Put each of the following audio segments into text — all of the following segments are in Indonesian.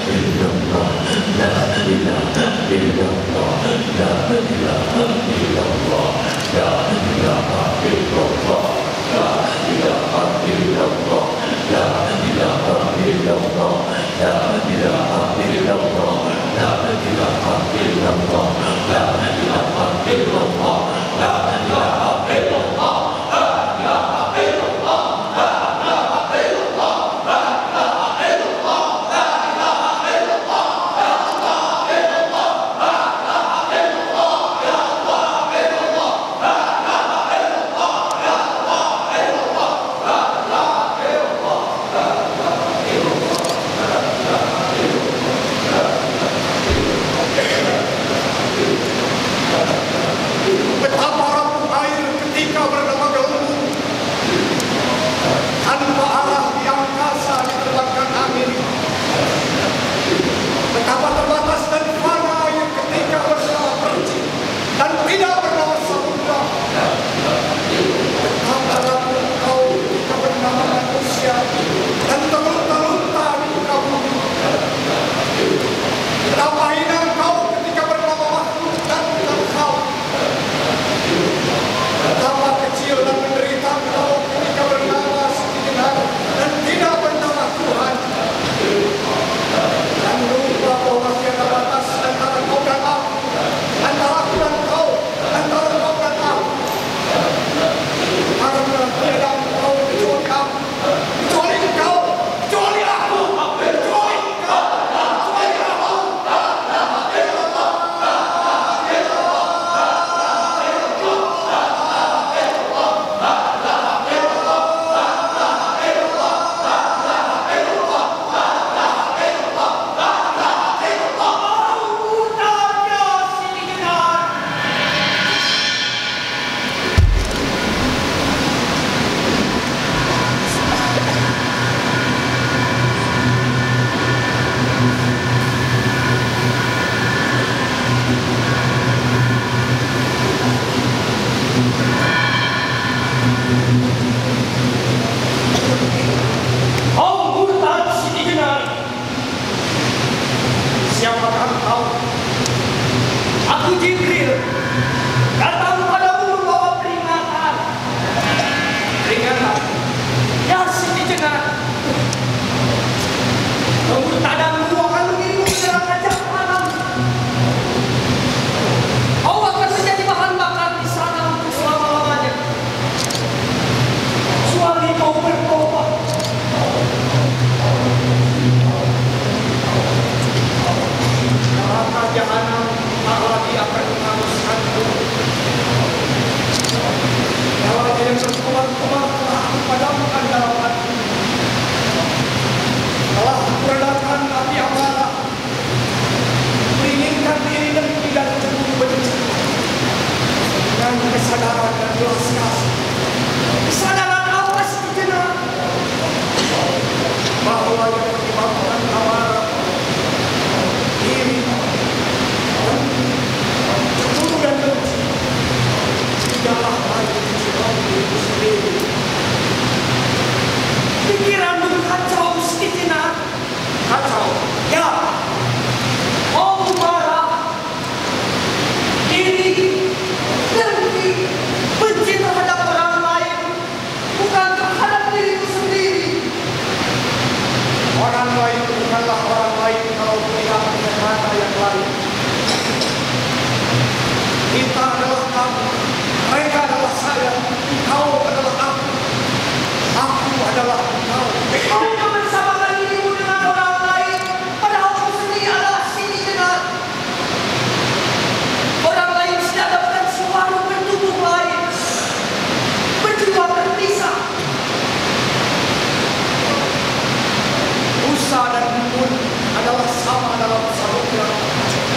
Musa dan Nun adalah sama dalam samudra.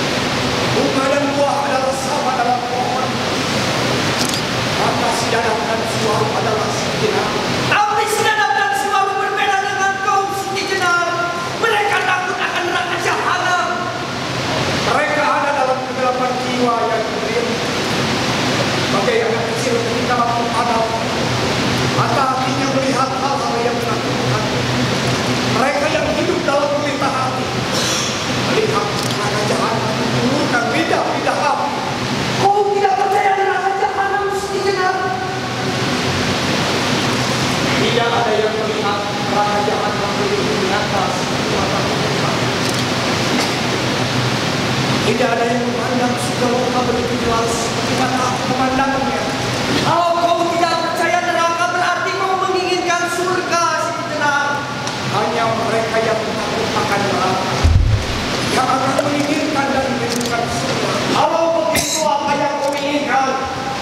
Tidak ada yang memandang surga neraka begitu jelas ketika aku memandangnya. Kalau kau tidak percaya neraka berarti kau menginginkan surga, Siti Jenar. Hanya mereka yang takut akan neraka yang akan menginginkan dan merindukan surga. Kalau begitu apa yang kau inginkan?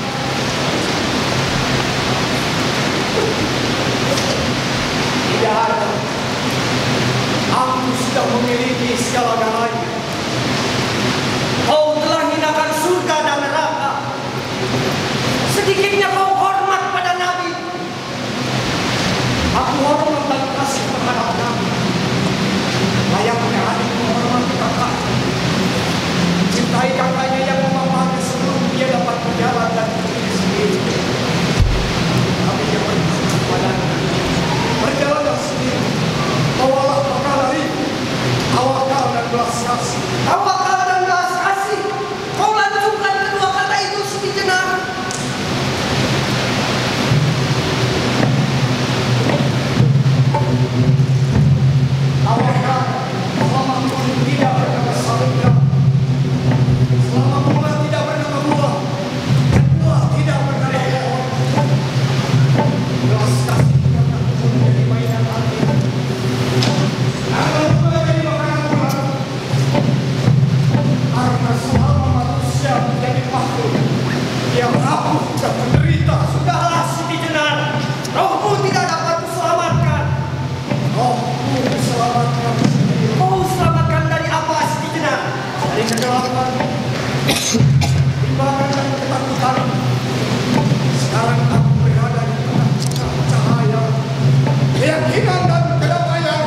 Tidak ada. Aku sudah memiliki segala-galanya. Kau telah hinakan surga dan neraka. Sedikitnya kau hormat pada Nabi. Aku hormat dan kasih terhadap Nabi. Layaknya adik menghormati kakak. Cintai kakaknya yang memamahnya sebelum dia dapat berjalan dan berdiri sendiri. Nabi yang berkata kepadanya, berjalanlah sendiri. Bawalah bekal dari tawakal dan belas kasih. Tawakal dan belas kasih. Kau lanjutkan kedua kata itu, Siti Jenar. Tawakal selama pun tidak bernama surga, selama pula tidak bernama buah, dan buah tidak bernama pohon. Belas kasih karena pun menjadi mainan hati. Karena pula jadi makanan bulan. Karena selama manusia menjadi makhluk yang rapuh dan menderita, sudahlah Siti Jenar. Rohmu tidak dapat diselamatkan. Rohmu diselamatkan sendiri. Kau selamatkan dari apa, Siti Jenar? Dari kegelapan, timbangan dan ketakutan. Sekarang aku berada di tengah-tengah cahaya, keyakinan dan kedamaian.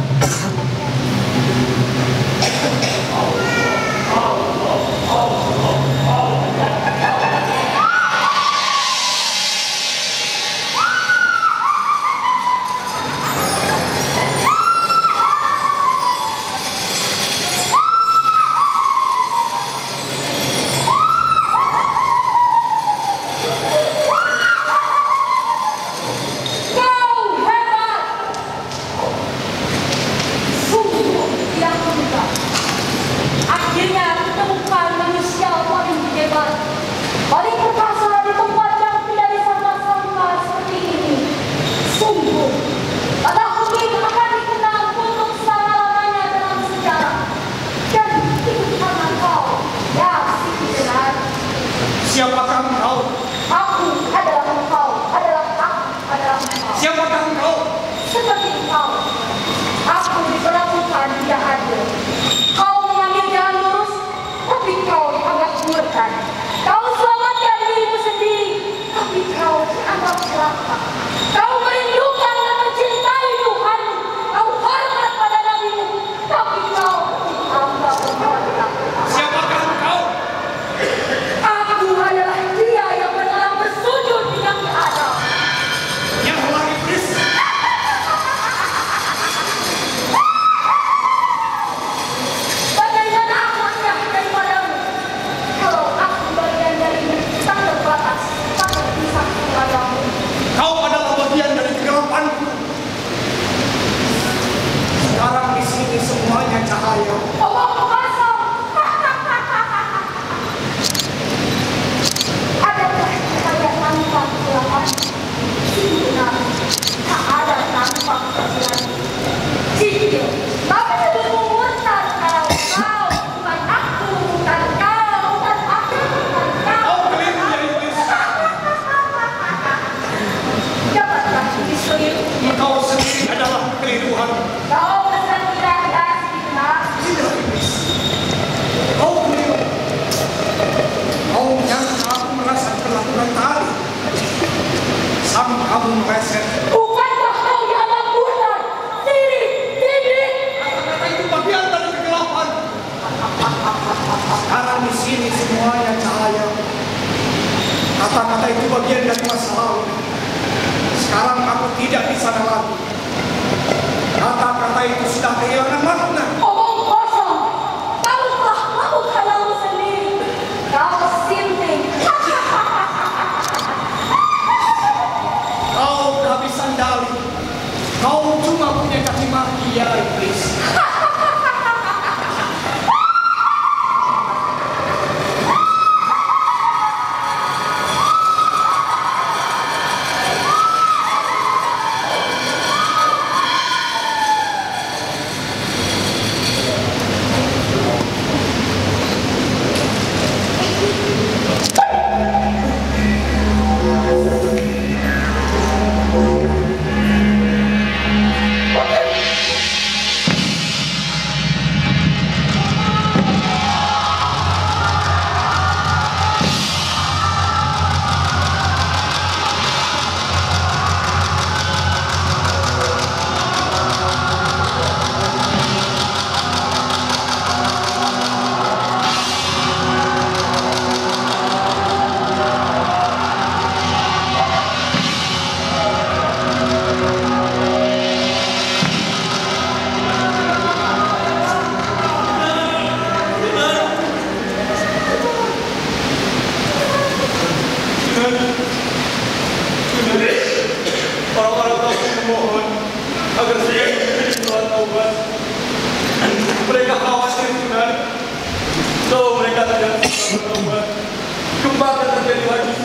Siapakah engkau? Aku adalah engkau, adalah aku, adalah engkau. Siapakah engkau? Seperti engkau, aku diperlakukan tidak adil. Kau mengambil jalan lurus, tapi kau dianggap murtad. Kau selamatkan dirimu sendiri, tapi kau dianggap celaka. Kau merindukan dan mencintai Tuhanmu. Kau hormat pada nabimu, tapi kau dianggap murtad. Siapakah engkau? Aku adalah dia yang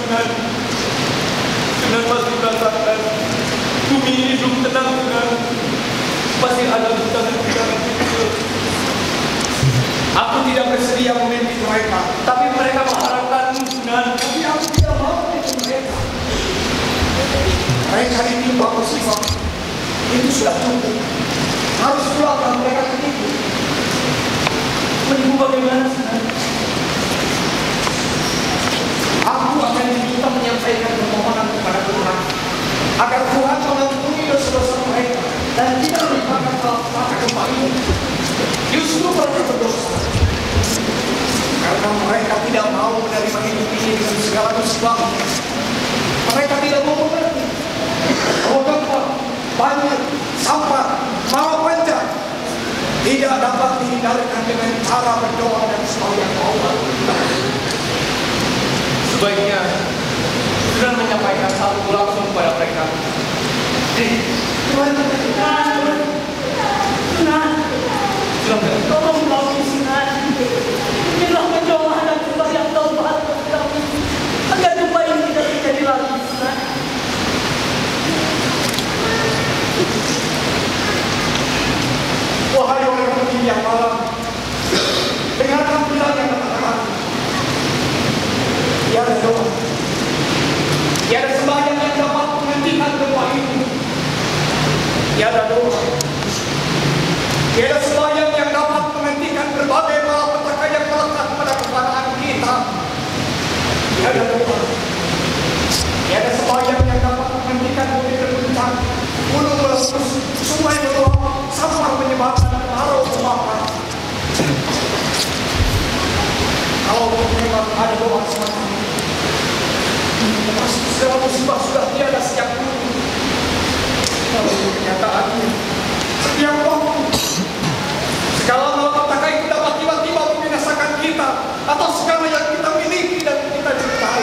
Tuhan. Tuhan pasti merasakan bumi ini belum tenang, Tuhan. Pasti ada guncangan-guncangan kecil. Aku tidak bersedia memimpin mereka. Tapi mereka mengharapkanmu, Tuhan. Tapi aku tidak mau memimpin mereka. Mereka ditimpa musibah. Itu sudah cukup. Harus pulangkan mereka ke ibu. Ibu bagaimana, Tuhan? Aku akan diminta menyampaikan permohonan kepada Tuhan agar Tuhan mengampuni dosa-dosa mereka dan tidak melimpahkan malapetaka gempa ini. Justru mereka berdosa karena mereka tidak mau menerima hidup ini dengan segala musibahnya. Mereka tidak mau mengerti bahwa gempa, banjir, sampah, malapanjang tidak dapat dihindarkan dengan cara berdoa dan sembahyang Allah. Sebaiknya Tuhan menyampaikan satu langsung kepada mereka. Tuhan, tolong kami Tuhan. Inilah mendoa dan sembahyang taubat kami agar gempa ini tidak terjadi lagi, Tuhan. Wahai orang penting yang malam, dengarkan bilang yang katakan. Tiada doa, tiada sembahyang yang dapat menghentikan gempa ini. Tiada doa, tiada sembahyang yang dapat menghentikan berbagai malapetaka yang melekat pada keadaan kita. Tiada doa, tiada sembahyang yang dapat menghentikan bumi berguncang, gunung meletus, sungai meluap, sampah menyebabkan kemarau kebakaran. Kalau memang ada doa semacam ini, pasti segala musibah sudah tiada sejak dulu. Kalau kenyataannya, setiap waktu, segala malapetaka itu dapat tiba-tiba membinasakan kita atau segala yang kita miliki dan kita cintai.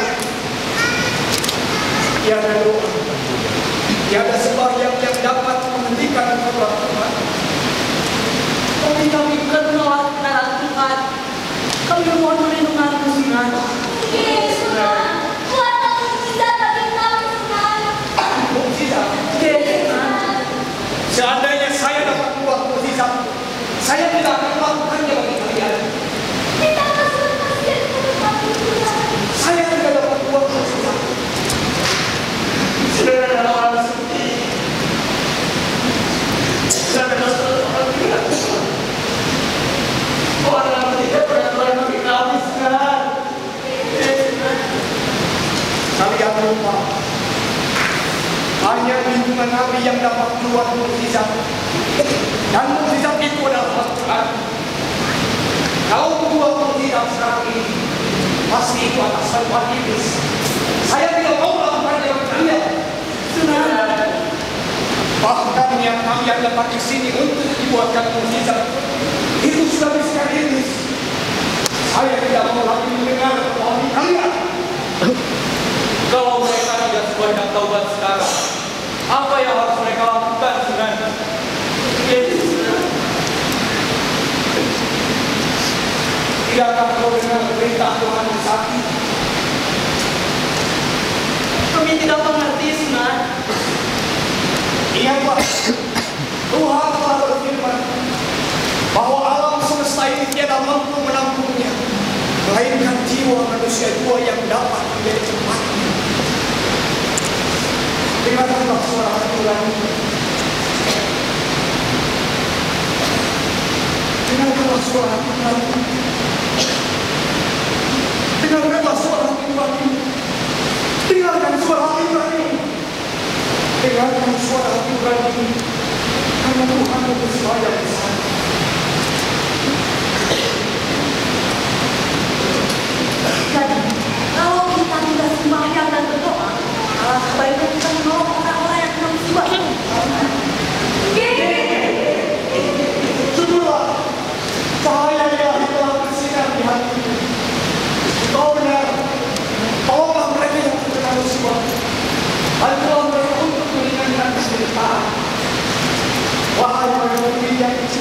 Tiada doa, tiada sembahyang yang dapat menghentikan kedua Tuhan. Tapi kami bukan menolak kebenaran Tuhan. Kami mohon perlindungan-Mu, Tuhan. Yesus, Tuhan. Tuhan tahu mukjizat bagi kami, Tuhan. Mukjizat. Tuhan. Seandainya saya dapat membuat mukjizat, saya tidak akan melakukannya bagi kalian. Kita masuk masjid untuk kami, Tuhan. Saya tidak dapat membuat mukjizat. Saudara adalah orang suci. Saudara adalah orang gila. Orang tidak pernah bagi kami, Tuhan. Kalian lupa, hanya lindungan Nabi yang dapat membuat mukjizat, dan mukjizat itu adalah Tuhan. Kalau membuat mukjizat sekarang ini, pasti itu atas bantuan iblis. Saya tidak mau melakukannya bagi kalian. Bahkan yang kalian datang ke sini untuk dibuatkan mukjizat, itu sudah bisikan iblis. Saya tidak mau lagi mendengar permohonan kalian. Kalau mereka tidak sembahyang taubat sekarang, apa yang harus mereka lakukan, Tuhan? Tidakkah kau dengar berita Tuhan yang sakit? Kami tidak mengerti, Tuhan. Ingatlah, Tuhan telah berfirman bahwa alam semesta ini tiada mampu menampungnya, melainkan jiwa manusia dua yang dapat menjadi tempatnya. Dengarkanlah suara hati nurani. Dengarkanlah suara hati nurani. Dengarkanlah suara hati nurani. Dengarkan suara hati nurani. Dengarkan suara hati nurani. Karena Tuhan bersuara besar. Jadi, kalau kita tidak sembahyang dan berdoa, malah sebaiknya kita menolong orang-orang yang kena musibah. Jujurlah, cahaya ilahi telah bersinar di hatimu. Kau benar, tolonglah mereka yang terkena musibah. Bantulah mereka untuk meringankan penderitaan. Wahai orang yang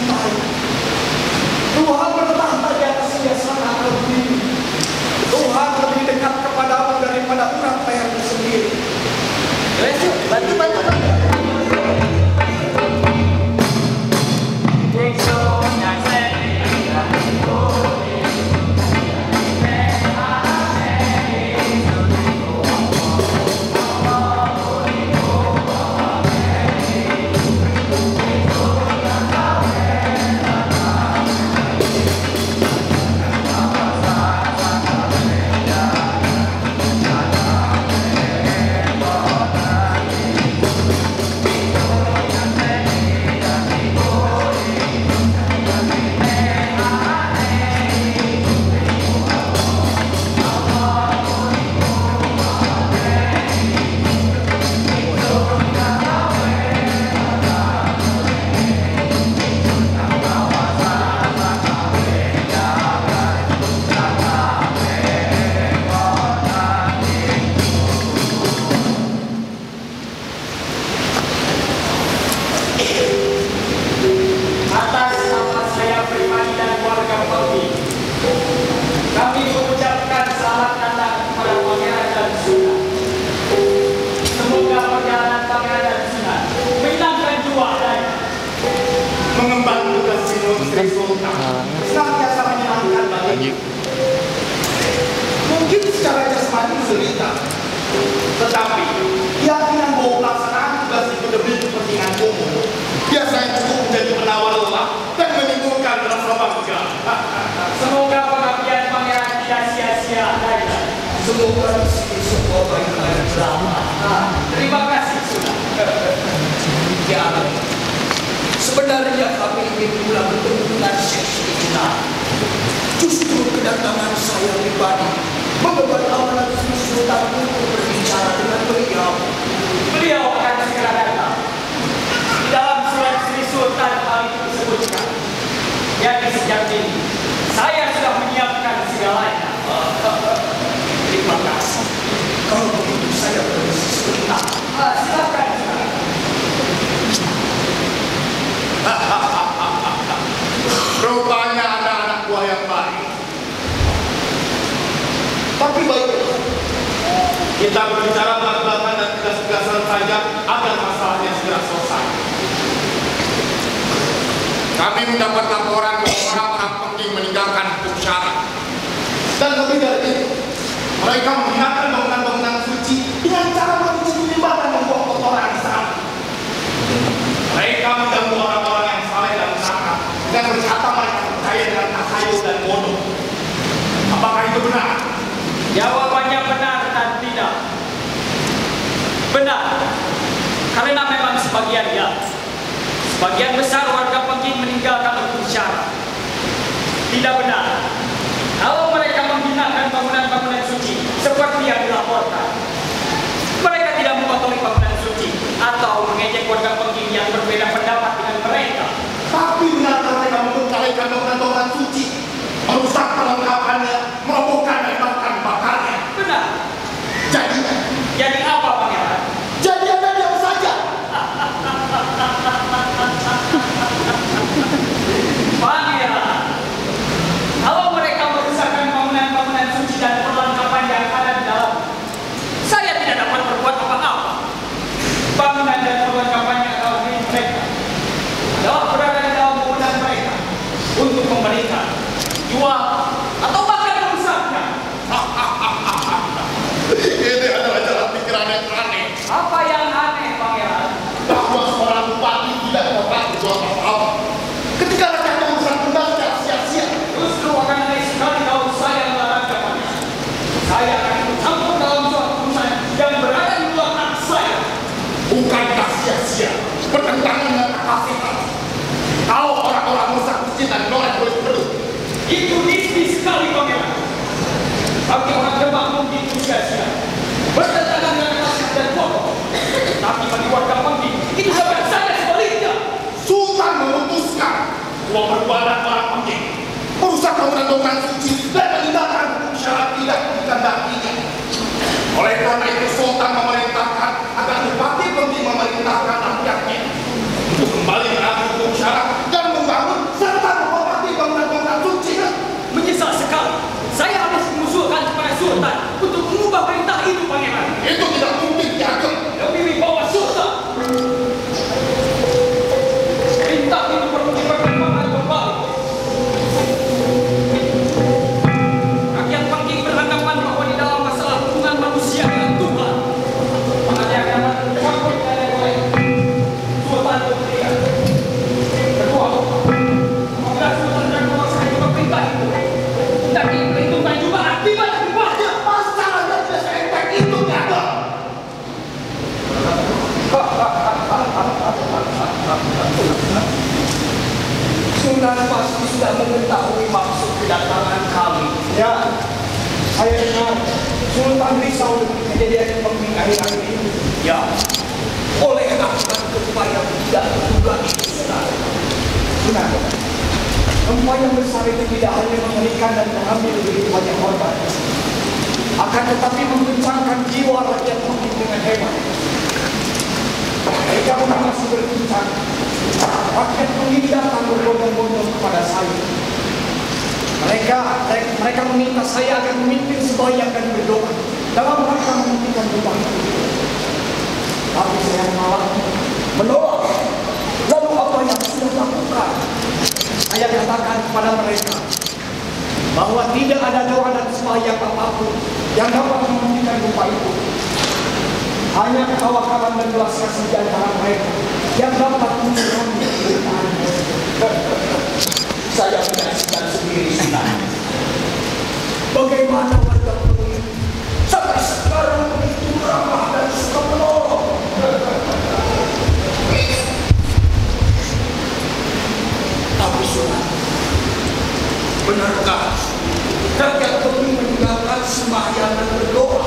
Panji. Mungkin secara jasmani menderita, tetapi keyakinan bahwa pelaksanaan tugas itu demi kepentingan umum biasanya cukup menjadi penawar lelah dan menimbulkan rasa bangga. Semoga pengabdian pangeran tidak sia-sia lagi. Semoga di semua baik-baik selama. Terima kasih sudah. Ya, sebenarnya kami ingin pulang bertemu dengan Syekh Sina. Justru kedatangan saya pribadi mengemban amanat Sri Sultan untuk berbicara dengan beliau. Beliau akan segera datang. Di dalam surat Sri Sultan hal itu disebutkan. Jadi sejak ini saya sudah menyiapkan segalanya. Terima kasih. Kalau begitu saya permisi sebentar. Silakan. Rupanya anak-anak buah yang baik. Tapi baiklah, kita berbicara belak-belakan dan tegas-tegasan saja agar masalahnya segera selesai. Kami mendapat laporan bahwa orang-orang penting meninggalkan hukum syarat. Dan lebih dari itu, mereka menghinakan bangunan-bangunan suci dengan cara mencuci limbah dan membuang kotoran di sana. Mereka mengganggu orang-orang yang saleh dan berakal dan berkata mereka percaya dengan takhayul dan bodoh. Apakah itu benar? Jawabannya benar dan tidak. Benar, karena memang sebagian ya. Sebagian besar warga Pengging meninggalkan hukum syarat. Tidak benar. Kalau mereka menghinakan bangunan-bangunan suci seperti yang dilaporkan, mereka tidak mengotori bangunan suci atau mengejek warga Pengging yang berbeda pendapat dengan mereka. Tapi benarkah mereka membengkalikan bangunan-bangunan suci, merusak perlengkapannya, merobohkan dan bahkan bakarnya? Benar. Jadi apa, Pangeran? Jadi Anda diam saja. Pangeran, kalau mereka merusakkan bangunan-bangunan suci dan perlengkapan yang ada di dalam, saya tidak dapat berbuat apa-apa. Bangunan dan perlengkapannya adalah milik mereka, adalah berada di dalam bangunan mereka untuk memberikan, jual, atau bahkan merusaknya. Ini adalah jalan pikiran yang aneh. Apa yang aneh, Pangeran? Bahwa seorang bupati tidak dapat berbuat apa-apa ketika rakyat urusan kembali secara sia-sia. Justru akan aneh sekali kalau saya melarang Pangeran. Saya akan ikut campur dalam suatu urusan yang berada di luar hak saya. Bukankah sia-sia bertentangan dengan akal. Kalau orang-orang merusak masjid dan orang boleh peduli. Itu nisbi sekali, Pangeran. Bagi orang Demak mungkin itu sia-sia, bertentangan dengan akal dan pokok. Tapi bagi warga Pengging, itu dapat saja sebaliknya. Sultan memutuskan bahwa perbuatan orang Pengging merusak bangunan-bangunan suci dan meninggalkan hukum syarat tidak dikehendakinya. Oleh karena itu Sultan memerintahkan agar Bupati Pengging memerintahkan rakyatnya untuk kembali menaati hukum syarat dan membangun serta menghormati bangunan-bangunan suci. Menyesal sekali, saya harus mengusulkan kepada Sultan untuk mengubah perintah itu, Pangeran. Itu tidak mungkin diatur. Lebih wibawa Sultan. Perintah itu perlu dipertimbangkan kembali. Rakyat Pengging beranggapan bahwa di dalam masalah hubungan manusia dengan Tuhan, mana yang dapat dicampur dan oleh Sultan Putria. Kedua, apabila Sultan dan memaksakan juga perintah itu, tidak diperhitungkan juga akibat-akibatnya. Masalahnya tidak seenteng itu ada. Sunan pasti sudah mengetahui maksud kedatangan kami. Ya, saya dengar Sultan risau dengan kejadian yang Pengging akhir-akhir ini. Ya, oleh akibat gempa yang tidak terduga itu, Sunan. Benar. Gempa yang besar itu tidak hanya mengerikan dan mengambil begitu banyak korban, akan tetapi mengguncangkan jiwa rakyat Pengging dengan hebat. Mereka masih berbincang. Rakyat Pengging datang berbondong-bondong kepada saya. Mereka meminta saya agar memimpin sembahyang dan berdoa dalam rangka menghentikan gempa itu. Tapi saya malah menolak. Lalu apa yang sudah dilakukan? Saya katakan kepada mereka, bahwa tidak ada doa dan sembahyang apapun yang dapat menghentikan lupa itu. Hanya ketawakalan dan belas kasih di antara mereka yang dapat mengurangi penderitaan. Saya menyaksikan sendiri Sunan. Bagaimana warga ini sampai sekarang begitu ramah dan suka menolong. Tapi Sunan, benarkah rakyat kami meninggalkan sembahyang dan berdoa?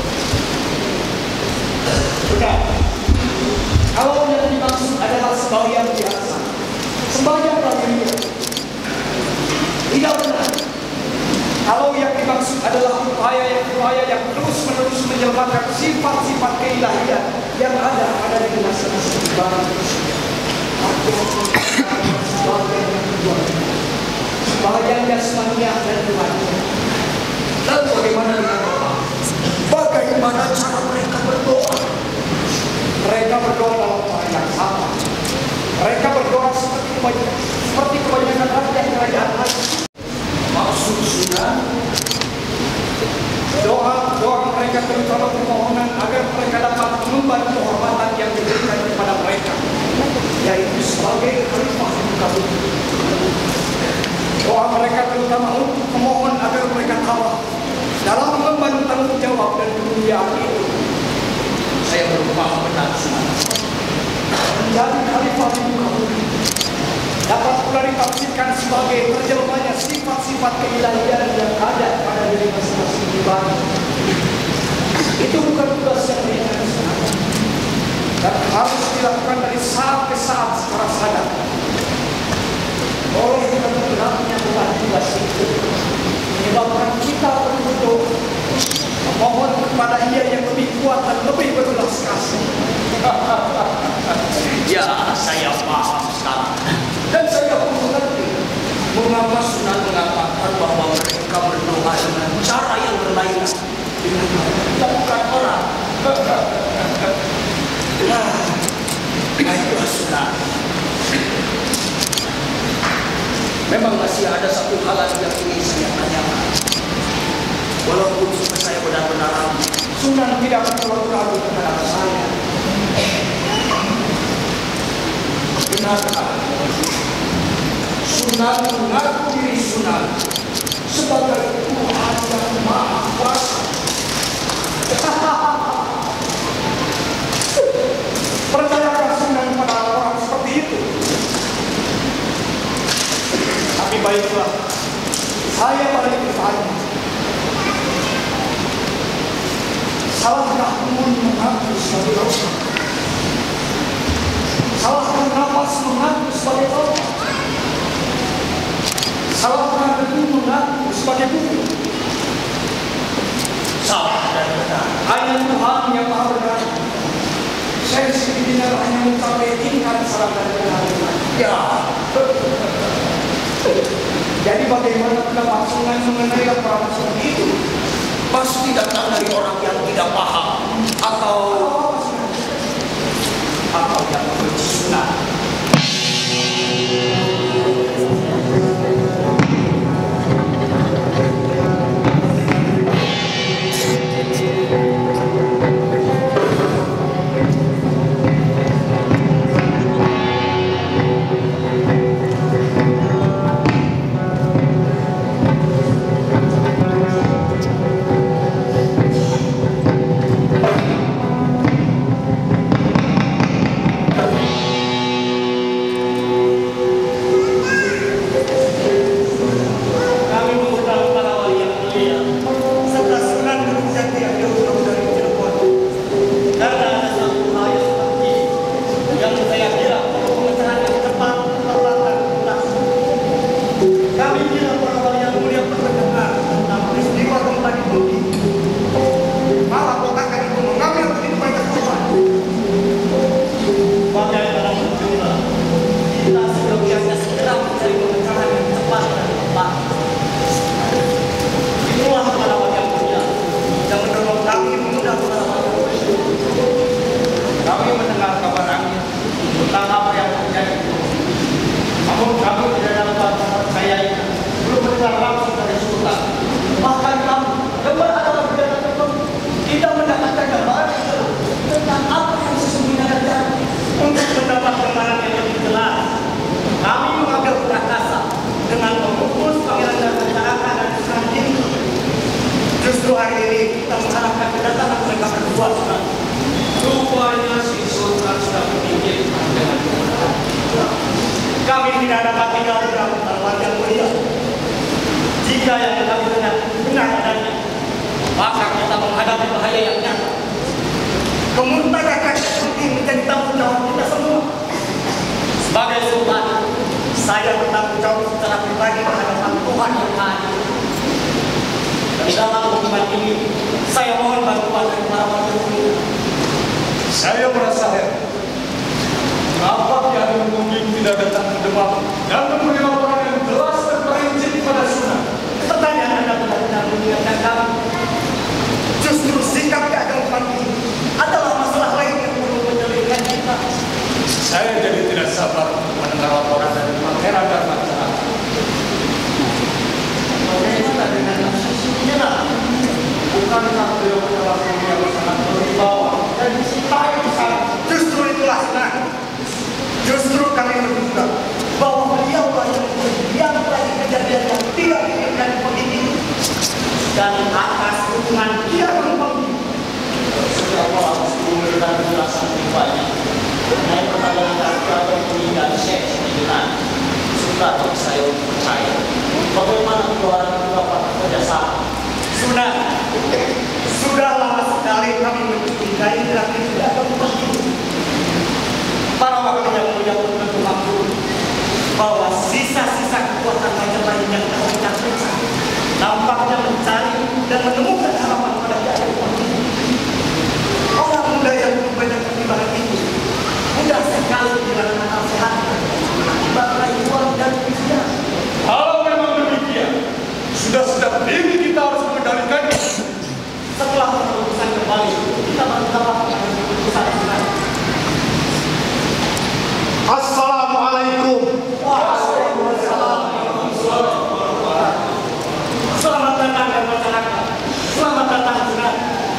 Benar. Kalau yang dimaksud adalah sembahyang biasa, sembahyang lahiriah, tidak benar. Kalau yang dimaksud adalah upaya yang terus-menerus menyelamatkan sifat-sifat keilahian yang ada pada diri masing-masing ibadah. Sembahyang yang kedua, sembahyang jasmaniah dan rohani. Lalu bagaimana dengan doa? Bagaimana cara mereka berdoa? Mereka berdoa dalam cara yang sama. Mereka berdoa seperti kebanyakan rakyat kerajaan lain. Maksud Sunan, Doa mereka terutama permohonan agar mereka dapat mengemban kehormatan yang diberikan kepada mereka, yaitu sebagai khalifah di muka bumi. Doa mereka terutama untuk memohon agar mereka tabah dalam mengemban tanggung jawab dan kemuliaan itu. saya belum paham benar Sunan. Menjadi khalifah di muka bumi dapat pula ditafsirkan sebagai terjelmanya sifat-sifat keilahian yang ada pada diri masing-masing pribadi. Itu bukan tugas yang ringan dan harus dilakukan dari saat ke saat secara sadar. Oleh karena beratnya bukan tugas itu menyebabkan kita perlu memohon kepada Dia yang lebih kuat dan lebih berbelas kasih. Ya, saya paham sekarang. Dan saya pun mengerti Mengapa Sunan mengatakan bahwa mereka berdoa dengan cara yang berlainan, dengan bukan orang. Nah, baiklah Sunan. Memang masih ada satu hal lagi yang ingin saya tanyakan. Walaupun saya benar-benar ragu. Sunan tidak perlu ragu terhadap saya. Benarkah Sunan mengaku diri Sunan sebagai Tuhan yang Maha Kuasa? Percayakah Sunan pada orang seperti itu? Tapi baiklah, saya balik bertanya. Salahkah Mun mengaku sebagai Allah? Salahkah nafas mengaku sebagai Allah? Salahkah debu mengaku sebagai bumi? Salah dan benar. Hanya Tuhan yang maha benar. Saya sebetulnya hanya mencapai tingkat salah dan benar. Ya, Jadi bagaimana pendapat Sunan mengenai laporan seperti itu? pasti datang dari orang yang tidak paham atau yang membenci Sunan. Tuan, rupanya si Sultan sudah memikirkan dengan benar. Kami tidak dapat tinggal diam tanpa yang mulia. Jika yang kami benar adanya, Maka kita menghadapi bahaya yang nyata. kemurtadan rakyat penting menjadi tanggung jawab kita semua. Sebagai Sultan, Saya bertanggung jawab secara pribadi terhadap Tuhan yang Maha Adil. Di dalam hubungan ini, saya mohon bantuan dari para wakil. Saya merasa heran. Kenapa Kiai Mungkin tidak datang ke Demak dan memberi laporan yang jelas dan perinci kepada Sunan? pertanyaan Anda benar-benar mengingatkan kami. Justru sikap keagamaan ini adalah masalah lain yang perlu menyulitkan kita. Saya jadi tidak sabar untuk mendengar laporan dari Pangeran dan masyarakat. Bagaimana dengan sisinya? Bukankah beliau adalah yang sangat berwibawa dan dicintai besar? Justru itulah Sunan. Justru kami menduga bahwa beliau yang berdiam dari kejadian yang tidak diinginkan politik Dan atas dukungan dia menumpang. setiap orang mesti memberikan penjelasan pribadi mengenai pertanyaan atau peninggal Syekh Sidinan. Sudah saya percaya bagaimana kedua orang itu dapat bekerjasama. Sunan, sudah lama sekali kami mencurigai tetapi tidak ada bukti. Para wakil yang mulia pun tentu maklum bahwa sisa-sisa kekuatan Majapahit yang terpecah-pecah nampaknya mencari dan menemukan harapan pada keadaan ini. Orang muda yang banyak pertimbangan itu mudah sekali kehilangan nasihat akibat rayuan dan ujian. Kalau memang demikian, sudah sedang ini kita harus mengendalikannya. Setelah keputusan kembali, kita baru dapat mengambil keputusan Sunan. Assalamualaikum. Waalaikumsalam. Selamat datang dan masyarakat. Selamat datang Sunan.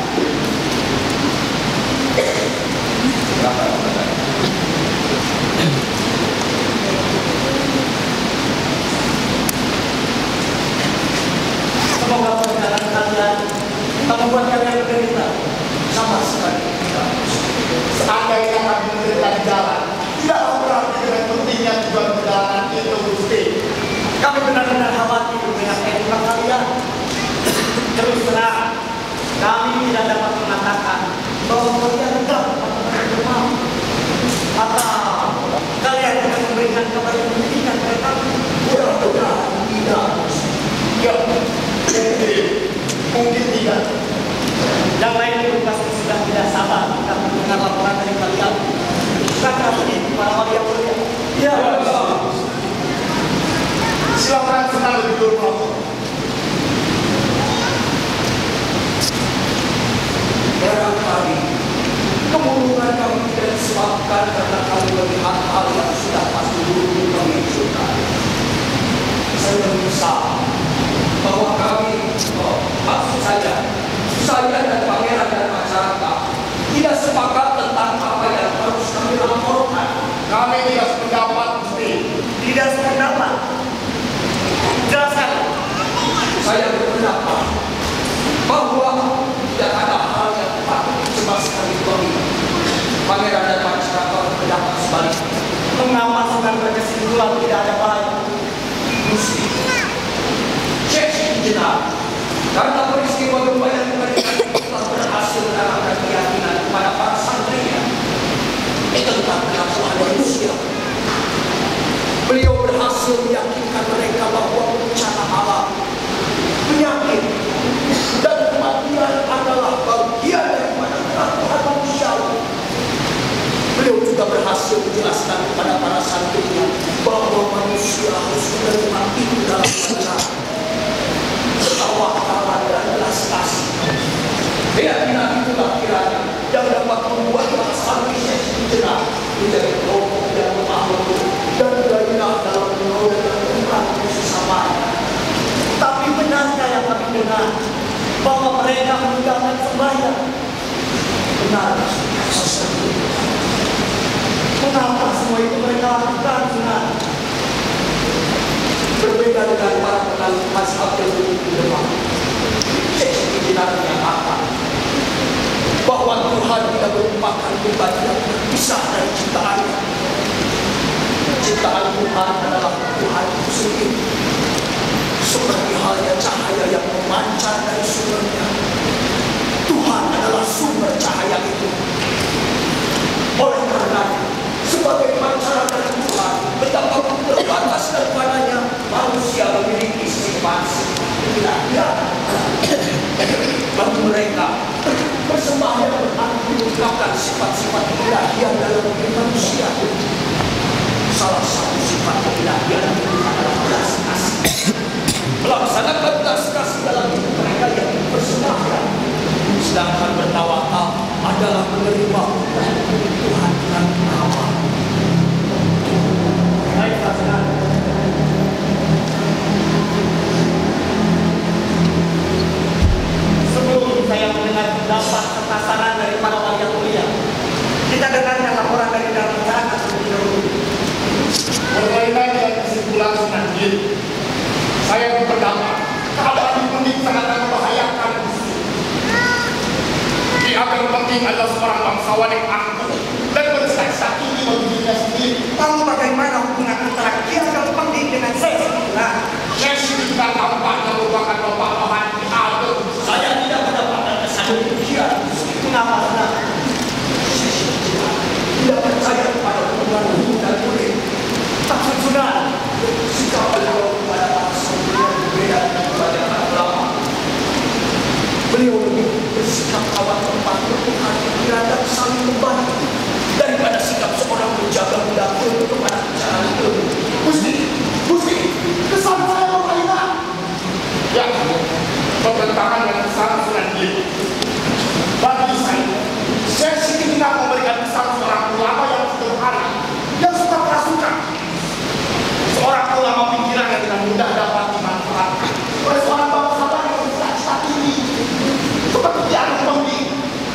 Semoga perjalanan kalian tak membuat kalian menderita. Sama sekali tidak. Seandainya kami menderita di jalan, tidaklah berarti dengan pentingnya tujuan perjalanan itu, Gusti. Kami benar-benar khawatir dengan kehidupan kalian. Terus terang, kami tidak dapat mengatakan bahwa kalian dapat bermaaf. Atau kalian akan memberikan kabar yang pendidikan kepada kami. Mudah-mudahan tidak. Ya, mungkin tidak. Yang lain pun pasti sudah tidak sabar akan mendengar laporan dari kalian. Bukankah begitu para wali yang mulia? Ya, silakan Sunan lebih dulu melapor. Barangkali kemurungan kami tidak disebabkan karena kami melihat hal yang sudah pasti dulu mengejutkan. Saya menyesal bahwa kami, maksud saya dan pangeran dan masyarakat tidak sepakat tentang apa yang harus kami laporkan. Kami tidak sependapat, Gusti. Tidak sependapat. Jelaskan. Saya berpendapat bahwa tidak ada hal yang patut dicemaskan di kami. Pangeran dan masyarakat berpendapat sebaliknya. Mengapa Sunan berkesimpulan tidak ada bahaya? Gusti, Syekh Sidinan, karena peristiwa gempa yang mengerikan telah berhasil menanamkan keyakinan kepada para santrinya tentang pengakuan manusia. Beliau berhasil meyakinkan mereka bahwa bencana alam, penyakit, dan kematian adalah bagian daripada pengakuan manusia. Beliau juga berhasil menjelaskan kepada para santrinya bahwa manusia harus menerima itu dalam kebenaran, ketawakan dan belas kasih. Keyakinan itulah kiranya yang dapat membuat para santri Sidinan menjadi kelompok yang lemah lembut dan gairah dalam menolong dan membantu sesamanya. Tapi benarkah yang kami dengar bahwa mereka meninggalkan sembahyang? Benar, sesuatu. Mengapa semua itu mereka lakukan, Sunan? Berbeda dengan para penganut mazhab yang di depan, Syekh Sidinan menyatakan bahwa juga tidak berpisah dari ciptaannya. Ciptaan Tuhan adalah Tuhan itu sendiri. Seperti halnya cahaya yang memancar dari sumbernya. Tuhan adalah sumber cahaya itu. Oleh karenanya, sebagai pancaran dari Tuhan, betapapun terbatas daripadanya, manusia memiliki sifat ilahian. Bagi mereka, persembahan berarti mengungkapkan sifat-sifat ilahian dalam diri manusia. Salah satu sifat ilahian itu adalah belas kasih. Melaksanakan belas kasih dalam hidup mereka yang dipersembahkan. Sedangkan bertawakal adalah menerima upah Tuhan yang nama. Baiklah, saudara. Sebelum saya mendengar pendapat serta saran dari para wali yang mulia, kita dengarkan laporan dari dalam masyarakat terlebih dahulu. Berkaitan dengan kesimpulan Sunan Giri, saya berpendapat keadaan penting sangat membahayakan. Ki Ageng Penting adalah seorang bangsawan yang angkuh dan bercita-cita tinggi bagi dirinya sendiri. Lalu bagaimana hubungan antara Ki Ageng Penting dengan saya sendiri? Sesi tinggal tampaknya merupakan bapak-bapak Ki Ageng. Saya tidak mendapatkan kesan demikian. Mengapa benar? Tidak percaya kepada hubungan Hindu dan Buddha. Maksud Sunan, Sikap beliau kepada para santri yang berbeda dengan kebanyakan ulama. Beliau lebih bersikap kawan tempat bertukar pikiran dan saling membantu daripada sikap seorang penjaga mendapur kepada bicara itu. Gusti, kesan saya berkaitan. Ya, bertentangan dengan kesan Sunan Giri. Bagi saya sedikit tidak memberikan kesan seorang ulama yang sederhana, yang suka kerasukan. Seorang ulama pikiran yang dengan mudah dapat dimanfaatkan oleh seorang bangsawan yang bercita-cita tinggi seperti Ki Ageng Penting.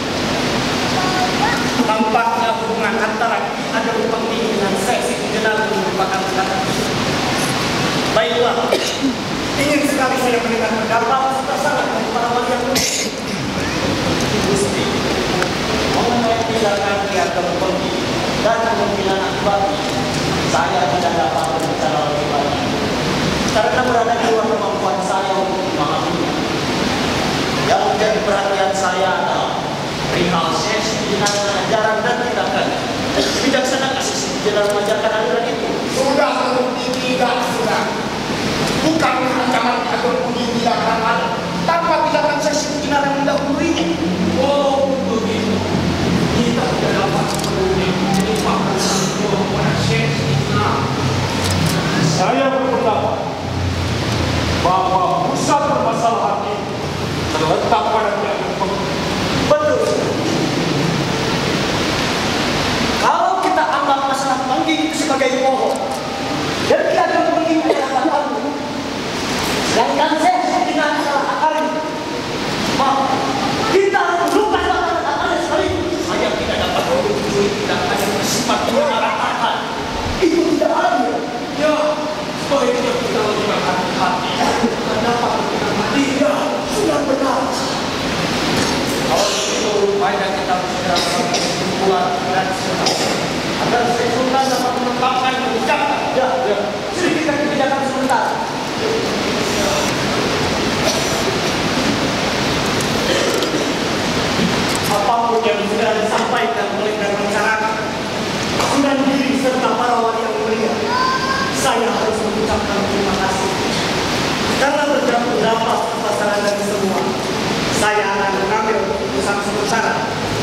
nampaknya hubungan antara Ki Ageng Penting dengan saya dikenal merupakan kata. Baiklah, ingin sekali saya mendengar pendapat serta saran dari para wali yang mulia. Gusti, mengenai tindakan Ki Ageng Penting dan kemungkinan akibatnya, saya tidak dapat berbicara lebih banyak karena berada di luar kemampuan saya untuk memahaminya. Yang menjadi perhatian saya adalah perihal sesi jenazah ajaran dan tindakan. Bijaksana kasih jalan mengajarkan aliran itu. Sudah terbukti tidak sudah. Bukan ancaman Ki Ageng Penting tidak akan ada tanpa tindakan sesi final yang mendahulunya. Oh, begitu. Kita tidak dapat sepenuhnya melupakan sebuah proses Islam. Saya berpendapat bahwa pusat permasalahan ini terletak pada Ki Ageng Penting. Betul. Kalau kita anggap masalah Penting itu sebagai pohon, dan Ki Ageng Penting adalah batangnya, sedangkan saya dengan adalah akarnya, maka kita harus lupa batang akarnya sekali. Saya tidak dapat menyetujui tindakan yang bersifat mengarahkan. Itu tidak adil. Ya, sebaiknya kita lebih berhati-hati. Kenapa kita mati? Ya, sudah benar. Kalau begitu, rupanya kita harus segera mengambil kesimpulan dan seterusnya agar Sri Sultan dapat menetapkan kebijakan. Ya, sedikit kebijakan sebentar. Apapun yang sudah disampaikan oleh masyarakat, Sunan Giri serta para wali yang mulia, saya harus mengucapkan terima kasih karena berjalan pendapat serta saran dari semua. Saya akan mengambil keputusan sementara